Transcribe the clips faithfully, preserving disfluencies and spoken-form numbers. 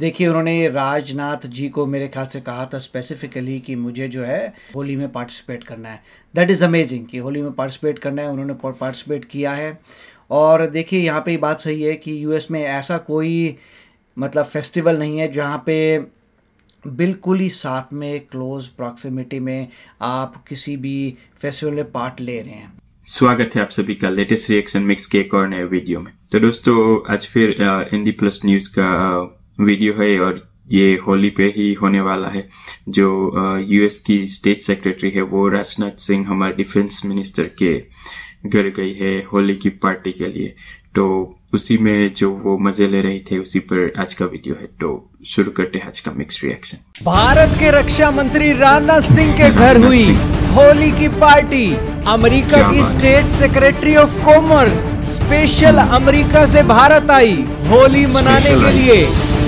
देखिए उन्होंने राजनाथ जी को मेरे ख्याल से कहा था स्पेसिफिकली कि मुझे जो है होली में पार्टिसिपेट करना है। दैट इज़ अमेजिंग कि होली में पार्टिसिपेट करना है, उन्होंने पार्टिसिपेट किया है। और देखिए यहाँ पे बात सही है कि यूएस में ऐसा कोई मतलब फेस्टिवल नहीं है जहाँ पे बिल्कुल ही साथ में क्लोज प्रॉक्सिमिटी में आप किसी भी फेस्टिवल में पार्ट ले रहे हैं। स्वागत है आप सभी का लेटेस्ट रिएक्शन मिक्स के एक और नए वीडियो में। तो दोस्तों आज फिर इंडी प्लस न्यूज का वीडियो है और ये होली पे ही होने वाला है। जो यूएस की स्टेट सेक्रेटरी है वो राजनाथ सिंह हमारे डिफेंस मिनिस्टर के घर गई है होली की पार्टी के लिए। तो उसी में जो वो मजे ले रहे थे उसी पर आज का वीडियो है। तो शुरू करते हैं आज का मिक्स रिएक्शन। भारत के रक्षा मंत्री राजनाथ सिंह के घर हुई होली की पार्टी। अमेरिका की state secretary of commerce special America से भारत आई होली मनाने के लिए।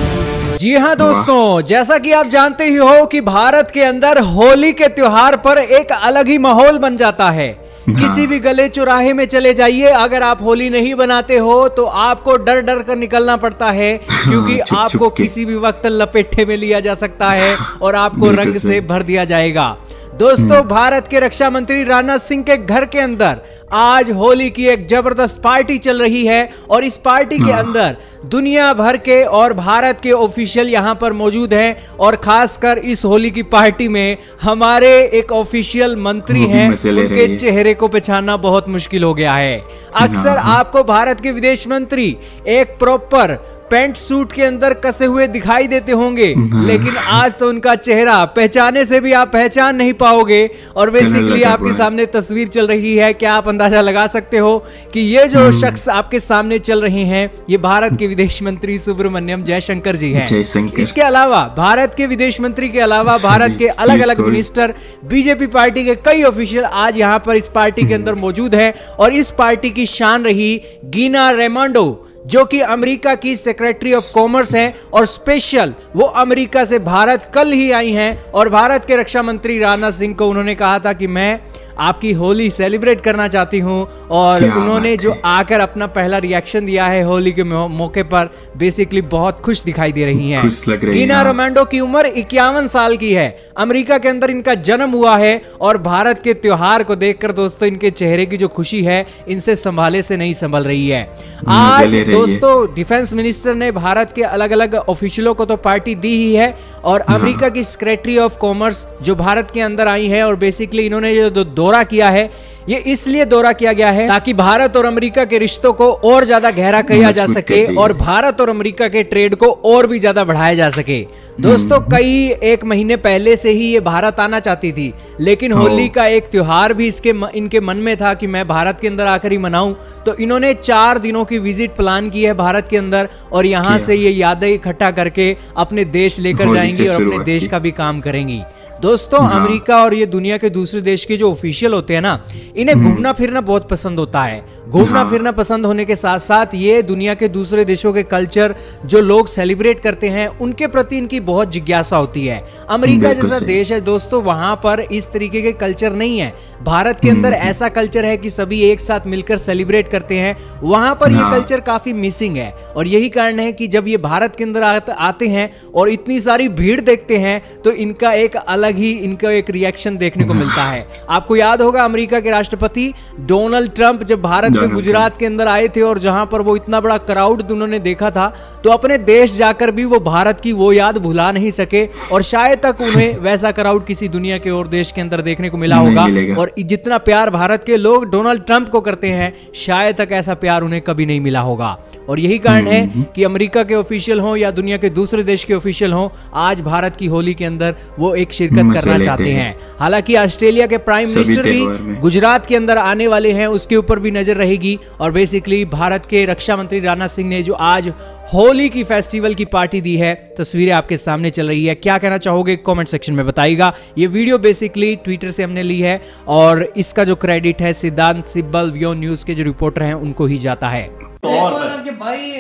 जी हाँ दोस्तों, जैसा कि आप जानते ही हो कि भारत के अंदर होली के त्योहार पर एक अलग ही माहौल बन जाता है। किसी भी गले चौराहे में चले जाइए, अगर आप होली नहीं बनाते हो तो आपको डर डर कर निकलना पड़ता है, क्योंकि आपको किसी भी वक्त लपेटे में लिया जा सकता है और आपको रंग से भर दिया जाएगा। दोस्तों, भारत के रक्षा मंत्री राजनाथ सिंह के घर के अंदर आज होली की एक जबरदस्त पार्टी चल रही है और इस पार्टी के अंदर दुनिया भर के और भारत के ऑफिशियल यहां पर मौजूद हैं और खासकर इस होली की पार्टी में हमारे एक ऑफिशियल मंत्री हैं, उनके चेहरे को पहचानना बहुत मुश्किल हो गया है। अक्सर आपको भारत के विदेश मंत्री एक प्रॉपर पैंट सूट के अंदर कसे हुए दिखाई देते होंगे, लेकिन आज तो उनका चेहरा पहचाने से भी आप पहचान नहीं पाओगे। और बेसिकली आपके सामने तस्वीर चल रही है, क्या आप अंदाजा लगा सकते हो कि ये जो शख्स आपके सामने चल रहे हैं ये भारत के विदेश मंत्री सुब्रमण्यम जयशंकर जी हैं। इसके अलावा भारत के विदेश मंत्री के अलावा भारत के अलग अलग मिनिस्टर, बीजेपी पार्टी के कई ऑफिशियल आज यहाँ पर इस पार्टी के अंदर मौजूद है। और इस पार्टी की शान रही गिना रेमोंडो, जो कि अमेरिका की सेक्रेटरी ऑफ कॉमर्स हैं और स्पेशल वो अमेरिका से भारत कल ही आई हैं। और भारत के रक्षा मंत्री राजनाथ सिंह को उन्होंने कहा था कि मैं आपकी होली सेलिब्रेट करना चाहती हूं। और उन्होंने जो आकर अपना पहला रिएक्शन दिया है होली के मौके पर, बेसिकली बहुत खुश दिखाई दे रही हैं। गिना रेमोंडो की उम्र इक्यावन साल की है, अमेरिका के अंदर इनका जन्म हुआ है और भारत के त्योहार को देखकर दोस्तों इनके चेहरे की जो खुशी है इनसे संभाले से नहीं संभल रही है। आज दोस्तों डिफेंस मिनिस्टर ने भारत के अलग अलग ऑफिशियलों को तो पार्टी दी ही है और अमेरिका की सेक्रेटरी ऑफ कॉमर्स जो भारत के अंदर आई है और बेसिकली इन्होंने जो दौरा किया है ये इसलिए दौरा किया गया है ताकि भारत और अमेरिका के रिश्तों को और ज्यादा गहरा किया जा सके और भारत और अमेरिका के ट्रेड को और भी ज्यादा बढ़ाया जा सके। दोस्तों, कई एक महीने पहले से ही ये भारत आना चाहती थी, लेकिन होली का एक त्योहार भी इसके इनके मन में था कि मैं भारत के अंदर आकर ही मनाऊं। तो इन्होंने चार दिनों की विजिट प्लान की है भारत के अंदर और यहाँ से ये यादें इकट्ठा करके अपने देश लेकर जाएंगी और अपने देश का भी काम करेंगी। दोस्तों, अमेरिका और ये दुनिया के दूसरे देश के जो ऑफिशियल होते हैं ना, इन्हें घूमना फिरना बहुत पसंद होता है। घूमना हाँ। फिरना पसंद होने के साथ साथ ये दुनिया के दूसरे देशों के कल्चर जो लोग सेलिब्रेट करते हैं उनके प्रति इनकी बहुत जिज्ञासा होती है। अमेरिका जैसा देश है दोस्तों, वहां पर इस तरीके के कल्चर नहीं है। भारत के अंदर ऐसा कल्चर है कि सभी एक साथ मिलकर सेलिब्रेट करते हैं, वहां पर ये कल्चर काफी मिसिंग है। और यही कारण है कि जब ये भारत के अंदर आते हैं और इतनी सारी भीड़ देखते हैं तो इनका एक अलग ही इनका एक रिएक्शन देखने को मिलता है। आपको याद होगा अमेरिका के राष्ट्रपति डोनाल्ड ट्रंप जब भारत के गुजरात के अंदर आए थे और जहां पर वो इतना बड़ा क्राउड उन्होंने देखा था, तो अपने देश जाकर भी वो भारत की वो याद भुला नहीं सके और शायद तक उन्हें वैसा क्राउड किसी दुनिया के और देश के अंदर देखने को मिला होगा। और जितना प्यार भारत के लोग डोनाल्ड ट्रंप को करते हैं शायद तक ऐसा प्यार उन्हें कभी नहीं मिला होगा। और यही कारण है कि अमेरिका के ऑफिशियल हो या दुनिया के दूसरे देश के ऑफिशियल हो, आज भारत की होली के अंदर वो एक शिरकत करना चाहते हैं। हालांकि ऑस्ट्रेलिया के प्राइम मिनिस्टर भी गुजरात के अंदर आने वाले हैं, उसके ऊपर भी नजर रहेगी। और बेसिकली भारत के रक्षा मंत्री राजनाथ सिंह ने जो आज होली की फेस्टिवल की पार्टी दी है, तस्वीरें आपके सामने चल रही है। क्या कहना चाहोगे कमेंट सेक्शन में बताइएगा। ये वीडियो बेसिकली ट्विटर से हमने ली है और इसका जो क्रेडिट है सिद्धांत सिब्बल व्यू न्यूज के जो रिपोर्टर हैं उनको ही जाता है। तो और कि भाई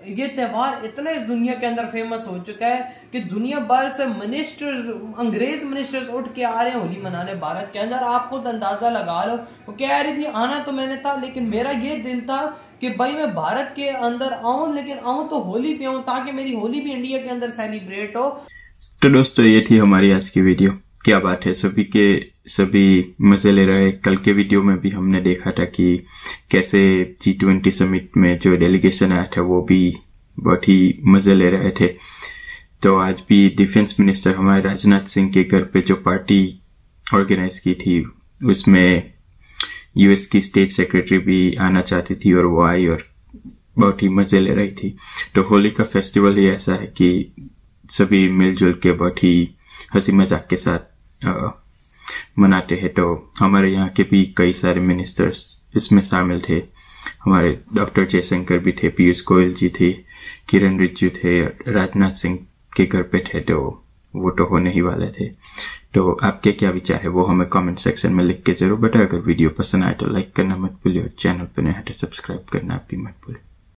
ये त्यौहार इतना इस दुनिया के अंदर फेमस हो चुका है कि दुनिया भर से मिनिस्टर्स, अंग्रेज मिनिस्टर्स उठ के आ रहे हैं होली मनाने भारत के अंदर। आप खुद अंदाजा लगा लो, वो कह रही थी आना तो मैंने था, लेकिन मेरा ये दिल था कि भाई मैं भारत के अंदर आऊं, लेकिन आऊं तो होली पे आऊं ताकि मेरी होली भी इंडिया के अंदर सेलिब्रेट हो। तो दोस्तों ये थी हमारी आज की वीडियो। क्या बात है, सभी के सभी मजे ले रहे। कल के वीडियो में भी हमने देखा था कि कैसे जी ट्वेंटी समिट में जो डेलीगेशन आया था वो भी बहुत ही मजे ले रहे थे। तो आज भी डिफेंस मिनिस्टर हमारे राजनाथ सिंह के घर पे जो पार्टी ऑर्गेनाइज की थी उसमें यूएस की स्टेट सेक्रेटरी भी आना चाहती थी और वो आई और बहुत ही मजे ले रही थी। तो होली का फेस्टिवल ही ऐसा है कि सभी मिलजुल के बहुत ही हंसी मजाक के साथ आ, मनाते हैं। तो हमारे यहाँ के भी कई सारे मिनिस्टर्स इसमें शामिल थे। हमारे डॉक्टर जयशंकर भी थे, पीयूष गोयल जी थे, किरण रिजिजू थे, राजनाथ सिंह के घर पे थे। तो वो तो होने ही वाले थे। तो आपके क्या विचार है वो हमें कमेंट सेक्शन में लिख के जरूर बताएं। अगर वीडियो पसंद आए तो लाइक करना मत भूलिए और चैनल पर नए हैं तो सब्सक्राइब करना भी मत भूलिए।